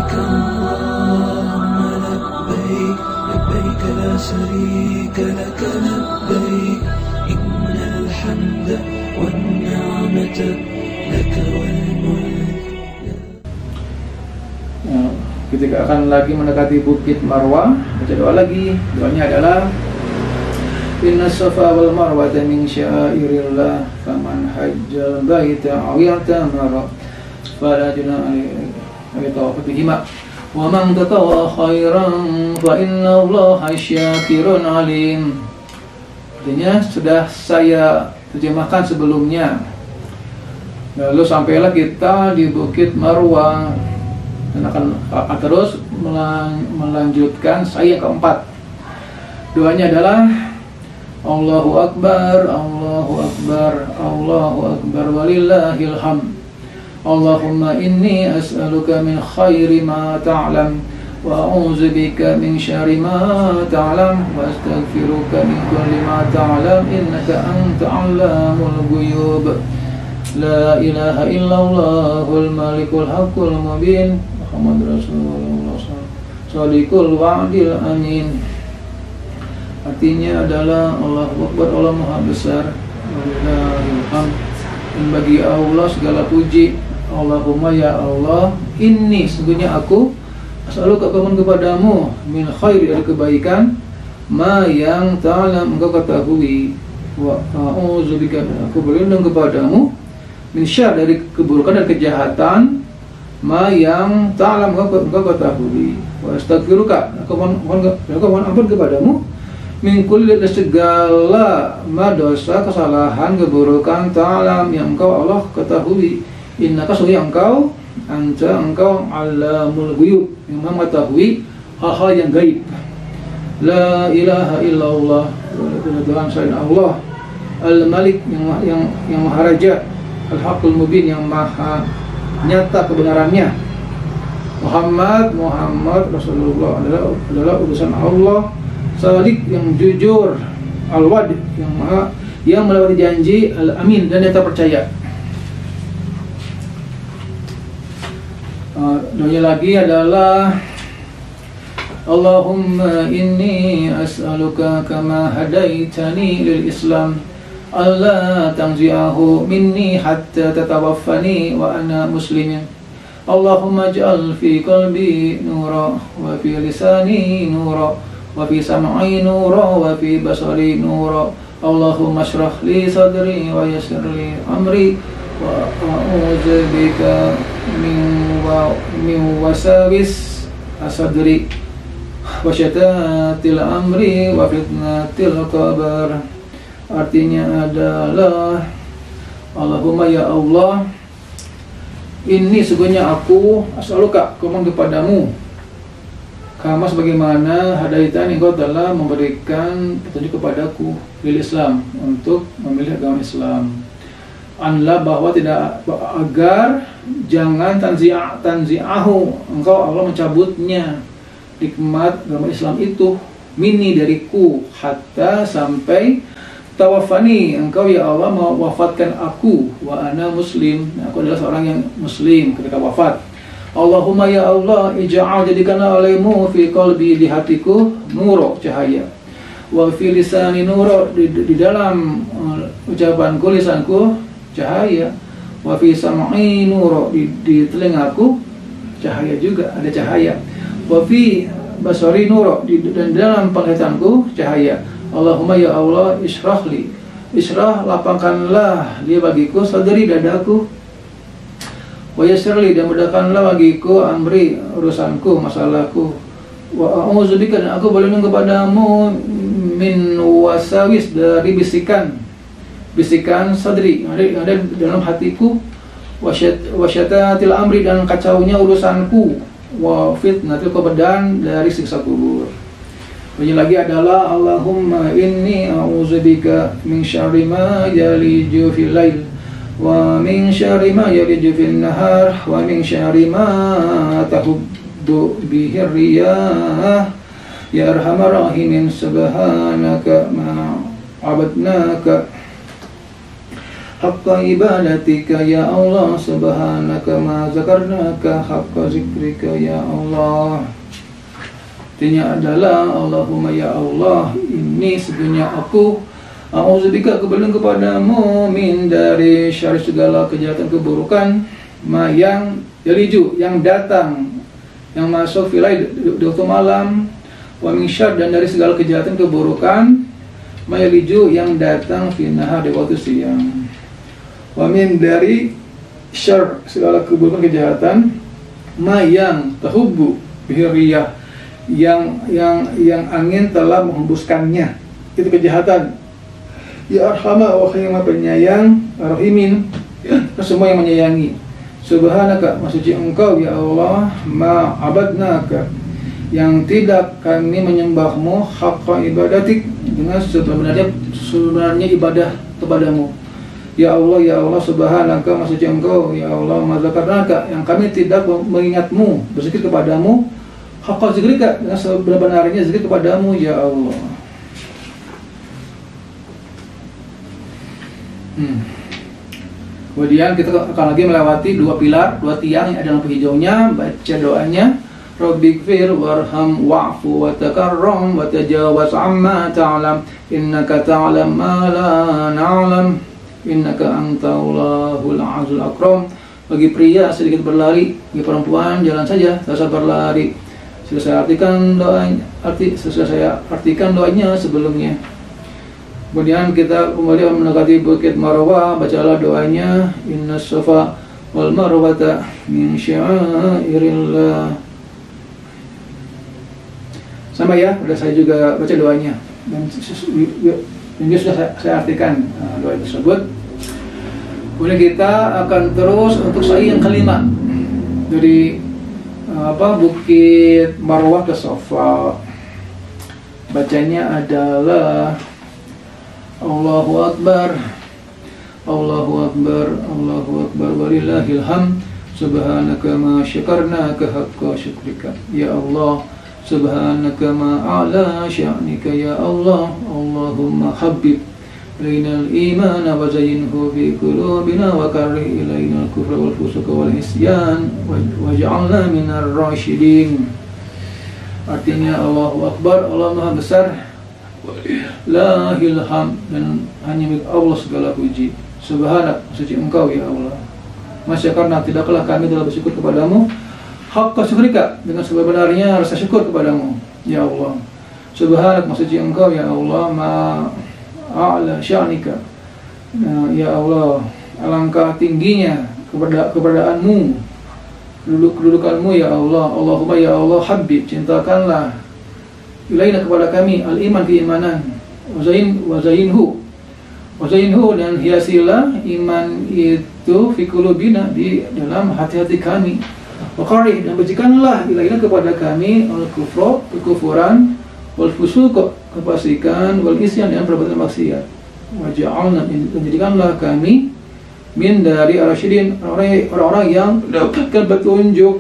لبيك اللهم لبيك لبيك لا شريك لك لبيك إن الحمد والنعمة لك والملك. Ketika akan lagi mendekati Bukit Marwah, baca doa lagi. Doanya adalah Inna safa wal marwata min syairillah faman hajjal baita aw i'tamara fala junaha alaihi tawaf bihima wa man tatawwa khairan fa inna Allaha syakirun alim. Artinya sudah saya terjemahkan sebelumnya. Lalu sampailah kita di Bukit Marwah dan akan terus melanjutkan sa'i yang keempat. Doanya adalah Allahu Akbar, Allahu Akbar, Allahu Akbar, walillahil hamd. Allahumma inni as'aluka min khairi ma ta'lam wa a'udzu bika min syarri ma ta'lam wa astaghfiruka min kulli ma ta'lam innaka anta 'allamul ghuyub. La ilaha illallahul malikul haqqul mubin Muhammad Rasulullah Shadiqul wa'dil amin. Artinya adalah Allahu Akbar, Allah Maha Besar, walillahilhamd, dan bagi Allah segala puji. Allahumma ya Allah, inni sesungguhnya aku as'aluka mohon kepadamu min khairi dari kebaikan ma yang ta'lam engkau ketahui wa a'udzubika aku berlindung kepadamu min syarr dari keburukan dan kejahatan ma yang ta'lam engkau ketahui wa astaghfiruka aku mohon ampun kepadamu min kulli dari segala dosa kesalahan keburukan ta'lam yang engkau Allah ketahui innaka sesungguhnya engkau alamul ghuyub yang mengetahui hal-hal yang gaib. La ilaha illallah wa Tuhan selain Allah al-malik yang maha raja al-haqqul mubin yang maha nyata kebenarannya. Muhammad Rasulullah adalah utusan Allah, sadiq yang jujur, al-wa'd yang melewati janji, al-amin dan yang terpercaya. Doanya lagi adalah Allahumma inni as'aluka kama hadaitani lil Islam alla tanzi'ahu minni hatta tatawaffani wa ana muslimin. Allahumma ij'al fi qalbi nura wa fi lisani nura wa fi sam'i nura wa fi basari nura. Allahumma shrah li sadri wa yassir li amri wa a'udzu bika min wasawis asadri wa syatatil amri wa fitnatil qabr. Artinya adalah Allahumma ya Allah, ini sesungguhnya aku as'aluka mohon kepadamu kama sebagaimana hadaitan engkau telah memberikan petunjuk kepadaku lil Islam untuk memilih agama Islam. Anla bahwa tidak agar jangan tanzi'ahu engkau Allah mencabutnya nikmat agama Islam itu mini dariku hatta sampai tawafani engkau ya Allah mau wafatkan aku wa ana muslim aku adalah seorang yang muslim ketika wafat. Allahumma ya Allah ij'al jadikanlah olehmu fi qalbi di hatiku nuro cahaya wa fi lisani nuro di dalam ucapanku lisanku cahaya wa fi sam'i nuro di telingaku cahaya juga ada cahaya wa fi basari nuro dan dalam penglihatanku cahaya. Allahumma ya Allah ishrah lapangkanlah dia bagiku sadri dadaku wa yassirli dan mudahkanlah bagiku amri urusanku masalahku wa a'udzubika dan aku berlindung kepadamu min wasawis dari bisikan sadri yang ada dalam hatiku wasyatatil amri dan kacaunya urusanku wa fitnatil qabr dan dari siksa kubur. Bunyi lagi adalah Allahumma inni a'udzubika min syarri ma yaliju fil lail wa min syarri ma yaliju fil nahar wa min syarri ma tahubbu bihi riyah ya arhamar rahimin subhanaka ma abadnaka haqqa ibadatika ya Allah, subhanaka ma zakarnaka haqqa zikrika ya Allah. Artinya adalah, Allahumma ya Allah, ini sebenarnya aku a'udzubika, aku berlindung kepadamu, min dari syarri segala kejahatan keburukan, ma yang yaliju, yang datang, yang masuk filai di waktu malam, wa min syarr, dan dari segala kejahatan keburukan, ma yaliju, yang datang fi nahar di waktu siang, wa min dari syarr segala keburukan kejahatan, ma yang tahubbu bihiriyah, yang angin telah menghembuskannya, itu kejahatan. Ya arhamah, wa yang maha penyayang, rahimin, semua yang menyayangi. Subhanaka, maksudnya engkau ya Allah, ma abadnaka, yang tidak kami menyembahmu, haqqa ibadatik, dengan sebenarnya ibadah kepadamu. Ya Allah, subhanaka, maksudnya engkau ya Allah, ma zakarnaka, yang kami tidak mengingatmu, berzikir kepadamu, haqqa zikrika, dengan sebenarnya zikir kepadamu ya Allah. Kemudian kita akan lagi melewati dua pilar, dua tiang yang ada lampu hijaunya. Baca doanya, Rabbighfir warham wa'fu wa takarram wa tajawaz amma ta'lam, innaka ta'lam ma la na'lam, innaka antallahul azul akram. Bagi pria sedikit berlari, bagi perempuan jalan saja, tak usah berlari. Sudah saya artikan doanya sebelumnya. Kemudian kita kembali mendekati Bukit Marwah, bacalah doanya, innas safa wal marwata min sya'airillah. Sama ya, sudah saya juga baca doanya, dan ini sudah saya artikan doa tersebut. Kemudian kita akan terus untuk sa'i yang kelima, dari Bukit Marwah ke Safa. Bacanya adalah Allahu Akbar, Allahu Akbar, Allahu Akbar, walillahil hamd, subhanaka ma syakarnaka haqqa syukrika ya Allah, subhanaka ma a'la sya'nika ya Allah, Allahumma habbib ilainal imana wa zayyinhu fi qulubina wa karrih ilainal kufra wal fusuqa wal isyan waj'alna minar rasyidin. Artinya Allahu Akbar, Allah Maha Besar, lahil hamd, dan hanya milik Allah segala puji. Subhanak, suci engkau ya Allah, masyakarna, tidaklah kami telah bersyukur kepadamu, haqqa syukrika, dengan sebenarnya rasa syukur kepadamu ya Allah. Subhanak, suci engkau ya Allah, ma a'la sya'nika, ya Allah, alangkah tingginya keberadaanmu, kedudukanmu ya Allah. Allahumma ya Allah, habib, cintakanlah ilaina kepada kami al-iman, keimanan, wazainhu, dan hiasilah iman itu fi qulubina, di dalam hati-hati kami, waqarih, dan bencikanlah ilaina kepada kami al-kufra, kekufuran, wal fusuq, kefasikan, wal isyan, dan perbuatan maksiat. Waj'alna, menjadikanlah kami min dari ar-rasyidin, orang-orang yang mendapatkan petunjuk.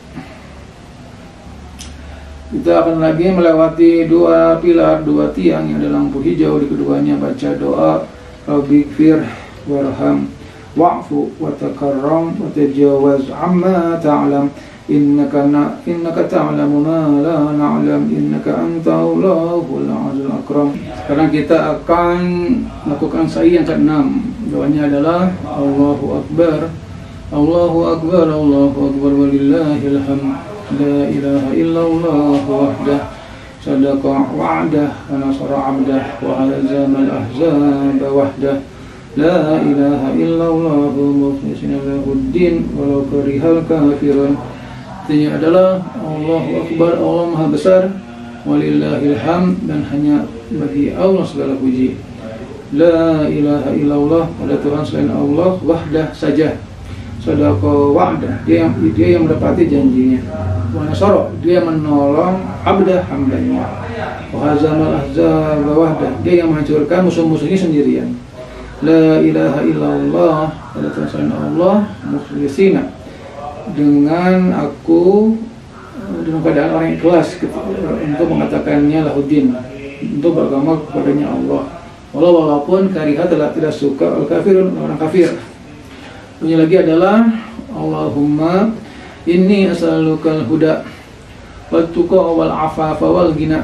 Kita akan lagi melewati dua pilar, dua tiang yang ada lampu hijau di keduanya. Baca doa, Rabbighfir warham wa'fu wa takarram wa tajawaz amma ta'lam, innaka ta'lamu ma la na'lam, innaka antallahul azul akram. Sekarang kita akan melakukan sa'i yang ke-6. Doanya adalah Allahu Akbar, Allahu Akbar, Allahu Akbar, walillahil hamd. La ilaha illallah wahdah, sadaqa wa'dah, wa nasara 'abdah, wa hazama al-ahzab wahdah. La ilaha illallah mukhlishina lahuddin walau karihal kafirun. Artinya adalah Allahu Akbar, Allah Maha Besar, walillahil hamd, dan hanya bagi Allah segala puji. La ilaha illallah, ada Tuhan selain Allah, wahdah saja, sadaqa wa'dah, dia yang mendapati janjinya, wa nasara, dia menolong abdah, hambanya, wa hazamal ahzab wahdah, dia yang menghancurkan musuh-musuhnya sendirian. La ilaha illallah, ada Tuhan selain Allah, mukhlishina, dengan aku dalam keadaan orang yang ikhlas untuk mengatakannya lahuddin, untuk beragama kepadanya Allah, walaupun kariha tidak suka al-kafirun, orang kafir. Bunyi lagi adalah Allahumma inni as'alukal huda wat tuqa wal afafa wal ghina.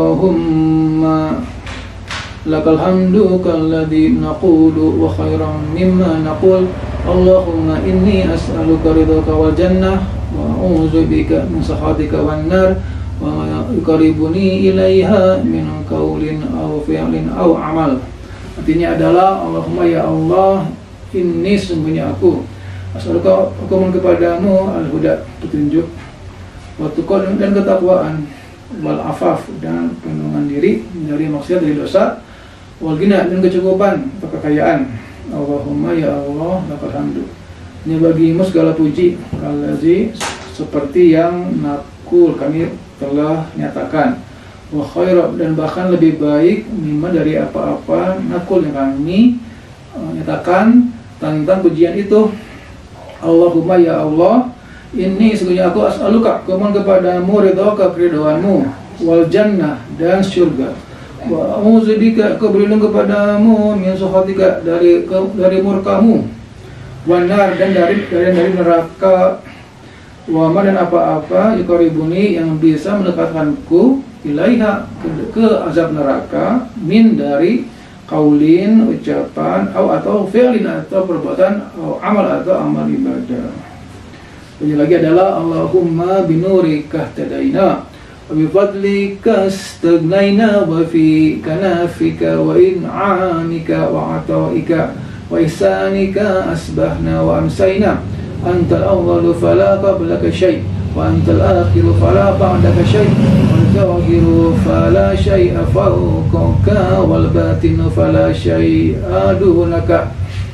Allahumma lakal hamdu kalladzi naqulu wa khairan mimma naqul. Allahumma inni as'aluka ridhaka wal jannah wa a'udzubika min sakhatika wan nar wa ma yuqarribuni ilaiha min qaulin aw fi'lin aw amal. Artinya adalah Allahumma ya Allah, ini sesungguhnya aku as'aluka, aku mohon kepadamu al-huda, petunjuk, wa tuqa dan ketakwaan, wal afaf dan perlindungan diri dari maksiat, dari dosa, wal ghina dan kecukupan atau kekayaan. Allahumma ya Allah lakal hamdu, ini bagimu segala puji, allazi seperti yang nakul kami telah nyatakan, wa khaira dan bahkan lebih baik mimma dari apa-apa nakul yang kami nyatakan tentang pujian itu. Allahumma ya Allah, ini sesungguhnya aku as'aluka, kumohon kepadamu ridhoka, keridhoanmu, wal jannah dan surga, wa a'udzubika, aku berlindung kepadamu min sakhatika, dari murkamu, wan nar dan dari neraka, wa ma dan apa-apa yuqarribuni yang bisa mendekatkanku ilaiha ke azab neraka, min dari qaulin ucapan, atau fi'lin atau perbuatan, atau amal atau amal ibadah. Ini lagi adalah Allahumma binurika tadaina wa bifadlika istagnaina wa fi kanafika wa in'anika wa ataika wa ihsanika asbahna wa amsayna. Antal awwalu fala qablaka syai' wa antal akhiru fala ba'daka syai' wal zahiru fala syai'a fawqaka wal batinu fala syai'a dunaka.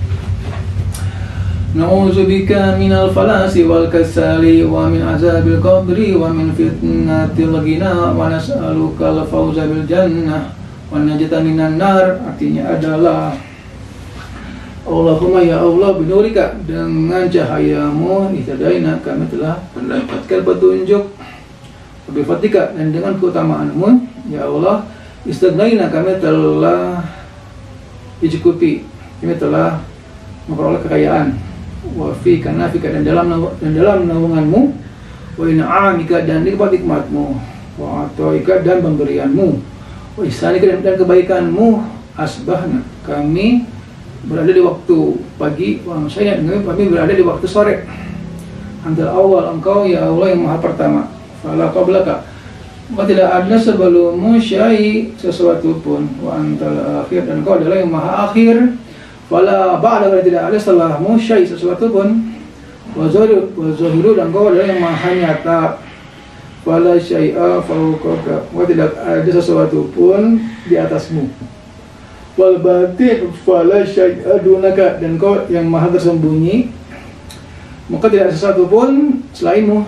Na'udzubika minal falasi wal kasali wa min azabil qabri wa min fitnatil ghina wa nas'aluka al fawza bil jannah wa najata minan nar. Artinya adalah Allahumma ya Allah binurika, dengan cahayamu ihtadaina kami telah mendapatkan petunjuk, bifatika dan dengan keutamaanmu ya Allah istagnaina kami telah dicukupi, kami telah memperoleh kekayaan, wa fi kanafika dan dalam naunganmu, wa in'amika dan nikmat-nikmatmu, wa ataika dan pemberianmu, wa ihsanika dan kebaikanmu, asbahna kami berada di waktu pagi, wa amsayna kami berada di waktu sore. Antal awal, engkau ya Allah yang maha pertama, fala qablaka, maka tidak ada sebelummu syai' sesuatu pun, wa antal akhir dan engkau adalah yang maha akhir, fala ba'daka tidak ada setelahmu syai' sesuatu pun, wa zahiru dan engkau adalah yang maha nyata, fala syai'a fawqaka, maka tidak ada sesuatu pun di atasmu, wal batin fala syai'a dunaka dan kau yang maha tersembunyi, maka tidak ada sesuatu pun selainmu.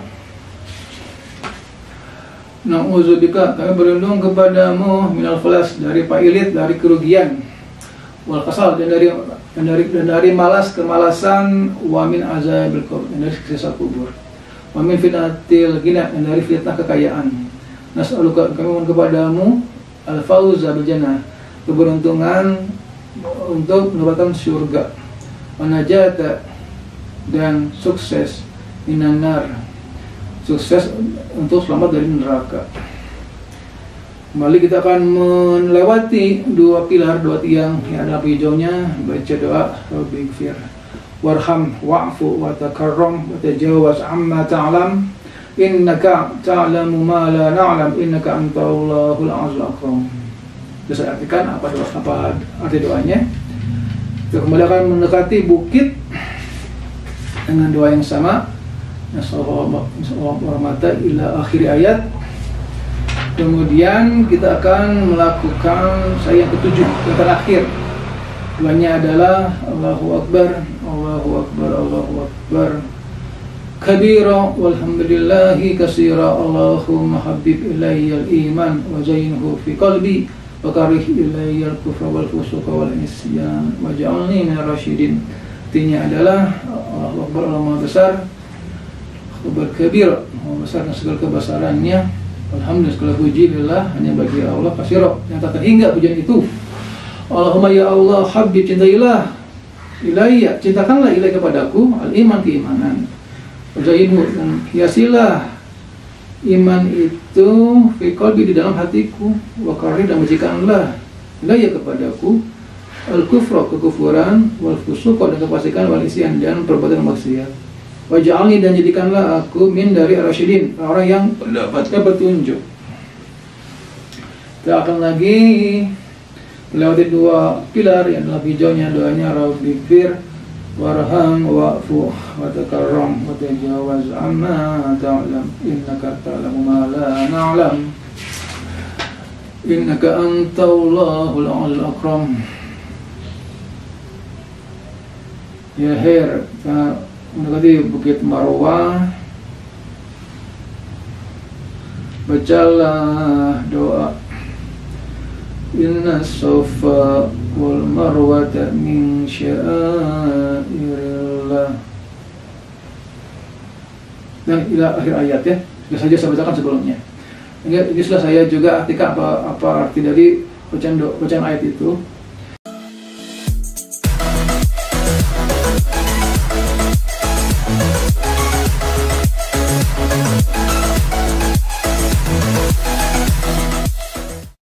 Na'udzubika, kami berlindung kepadamu minal falas, dari pailit, dari kerugian, wal kasal dan dari malas, kemalasan, wa min azabil qabr dan dari siksa kubur, wa min fitnatil ghina dan dari fitnah kekayaan. Nas'aluka, kami mohon kepadamu al fawza bil jannah, keberuntungan untuk mendapatkan surga, wanajata dan sukses minan nar, sukses untuk selamat dari neraka. Kembali kita akan melewati dua pilar, dua tiang yang ada hijaunya. Baca doa Rabbighfir warham wa'fu wa takarram wa tajawaz amma ta'lam innaka ta'lamu ma la na'lam innaka antallahul azizul akram. Saya artikan apa arti doanya. Kita kembali akan mendekati bukit dengan doa yang sama. Nasallallahu rahmata ila akhir ayat. Kemudian kita akan melakukan yang ketujuh, yang terakhir. Doanya adalah Allahu Akbar, Allahu Akbar, Allahu Akbar kabira walhamdulillahi katsira. Allahumma habib ilayyal iman wa zayyinhu fi qalbi wa karih ilayyal kufra wal fusuqa wal isyan waj'alni minar rasyidin. Artinya adalah Allahu Akbar, Allah Maha Besar, Akbar kabir, Maha Besar dan segala kebesarannya. Alhamdulillah, segala puji lillah hanya bagi Allah, katsira yang tak terhingga pujian itu. Allahumma ya Allah habib cintailah ilayya, cintakanlah ilayya kepadaku al-iman, keimanan, wazayinhu, dan hiasilah iman itu fi qalbi, di dalam hatiku, wa karih, dan bajikanlah ilayya kepadaku al-kufra, kekufuran, wal fusuq, dan kefasikan, wal isyan, dan perbuatan maksiat. Waj'alni, dan jadikanlah aku min dari ar-rasyidin, orang yang mendapatkan petunjuk. Kita akan lagi melewati dua pilar yang adalah hijaunya doanya Rabbighfir warham wa'fu wa takarram wa tajawaz amma ta'lam innaka ta'lamu ma la na'lam innaka antallahul aliyul akram. Ya Her, kita mendekati Bukit Marwah. Bacalah doa Inna Safa wal Marwata min syairillah. Dan ila akhir ayat ya. Sudah saja saya bacakan sebelumnya. Ini sudah saya juga artikan apa arti dari bacaan ayat itu.